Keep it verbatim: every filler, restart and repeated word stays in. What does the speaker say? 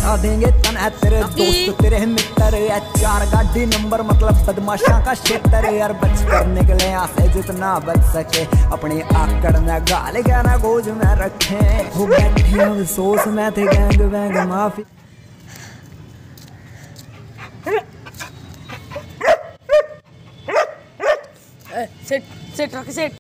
बता देंगे तना तेरे दोस्त तेरे मित्र या चार गाड़ी नंबर मतलब बदमाशा का क्षेत्र यार। बच कर निकले यहाँ से जितना बच सके, अपनी आकड़ में गाल गाना गोज में रखे। हो बैठे अफसोस में थे गैंग वैंग माफी। सेट सेट रख सेट।